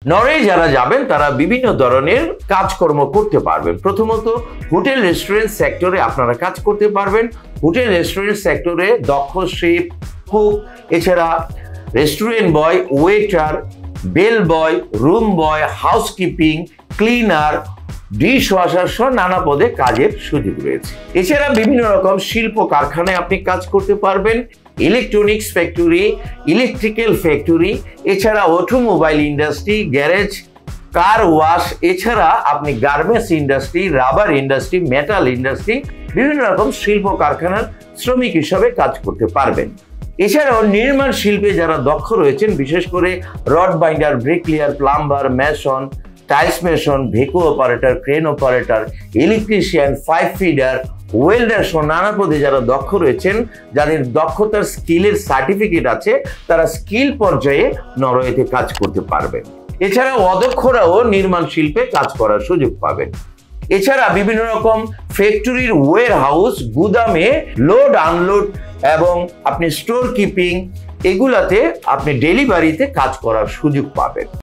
Norway যারা যাবেন তারা বিভিন্ন ধরনের কাজকর্ম করতে পারবেন। প্রথমত হোটেল রেস্টুরেন্ট সেক্টরে আপনারা কাজ করতে পারবেন। হোটেল রেস্টুরেন্ট সেক্টরে দক্ষ শেফ, কুক, এছাড়া restaurant boy, waiter, bell boy, room boy, housekeeping, cleaner, dish washer সহ নানা পদে কাজের সুযোগ রয়েছে। এছাড়া বিভিন্ন রকম শিল্প কারখানায় আপনি কাজ করতে পারবেন। ইলেকট্রনিক্স ফ্যাক্টরি, ইলেকট্রিক্যাল ফ্যাক্টরি, এছাড়া automobile industry, garage, car wash, এছাড়া আপনি garments industry, rubber industry, metal industry, বিভিন্ন রকম শিল্প কারখানার শ্রমিক হিসাবে কাজ করতে পারবেন। এছাড়াও নির্মাণ শিল্পে যারা দক্ষ রয়েছেন, বিশেষ করে rod binder, bricklayer, plumber, mason, tiles mason, ভেকো operator, crane operator, electrician, pipe fitter, welder সহ নানা পদে যারা দক্ষ রয়েছেন, যাদের দক্ষতার স্কিলের সার্টিফিকেট আছে, তারা স্কিল পর্যায়ে নরওয়েতে কাজ করতে পারবেন। এছাড়া অদক্ষরাও নির্মাণ শিল্পে কাজ করার সুযোগ পাবেন। এছাড়া বিভিন্ন রকম ফ্যাক্টরির ওয়্যার হাউস, গুদামে লোড আনলোড এবং আপনি স্টোর কিপিং, এগুলাতে আপনি ডেলিভারিতে কাজ করার সুযোগ পাবেন।